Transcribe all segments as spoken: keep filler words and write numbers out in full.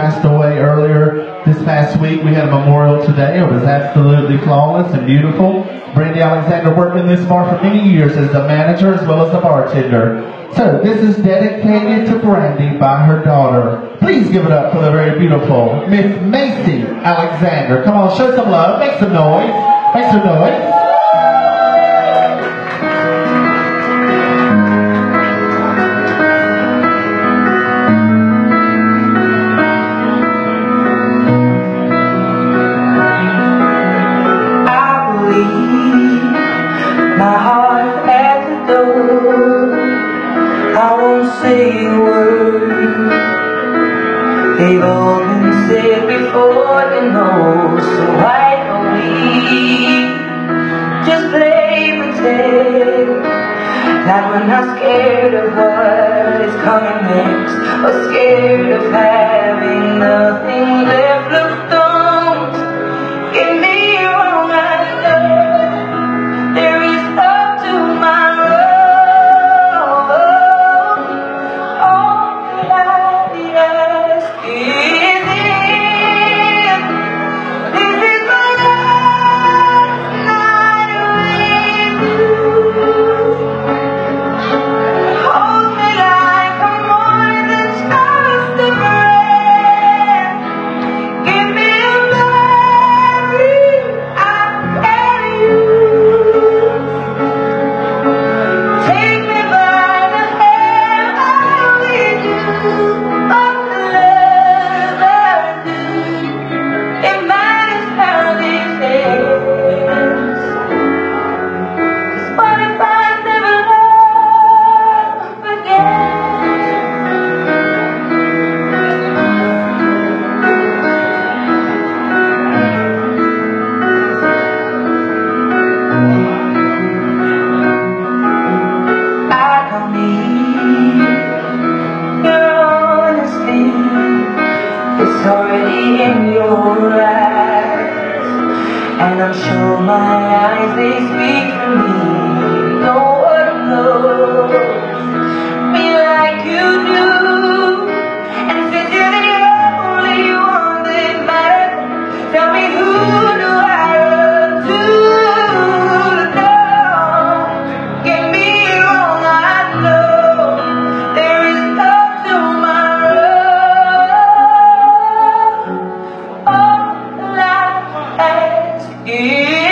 passed away earlier this past week. We had a memorial today. It was absolutely flawless and beautiful. Brandy Alexander worked in this bar for many years as the manager as well as the bartender. So this is dedicated to Brandy by her daughter. Please give it up for the very beautiful Miss Macy Alexander. Come on, show some love. Make some noise. Make some noise. My heart at the door, I won't say a word. They've all been said before, you know, so why don't we just play pretend like we're not scared of what is coming next, or scared of having nothing left. Look, don't get me wrong, I know there is up tomorrow. All that I ask is if this is my last night with you. Hold me like I'm more than just a friend. Give me a memory I can use. Take me by the hand, I will do all the love I do. It matters how this ends. 'Cause what if I never love again? I don't need your honesty, it's already in your eyes, and I'm sure my eyes, they speak for me. No one knows me like you do, and since you're the only one that matters, tell me, who do I run to? Don't get me wrong, I know there is no tomorrow. All I ask is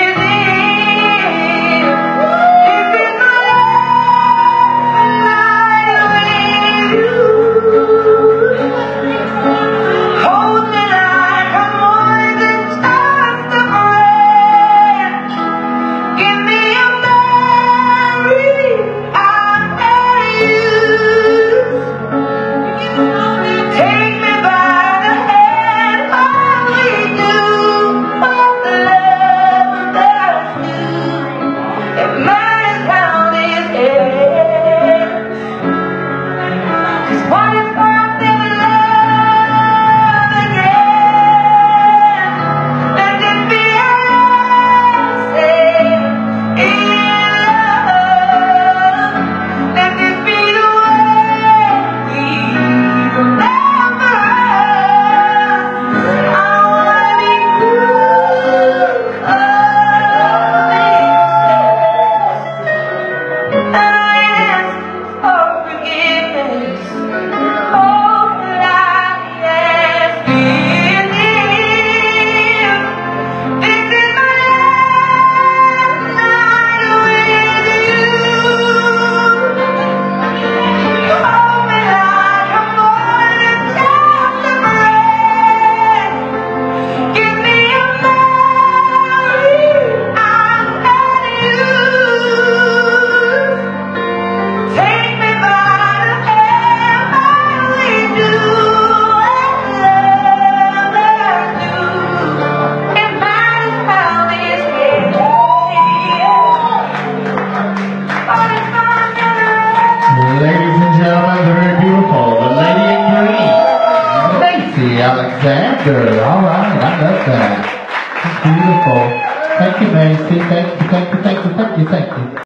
Alexander. All right, I love that. Beautiful. Thank you, Macy. Thank you, thank you, thank you, thank you, thank you.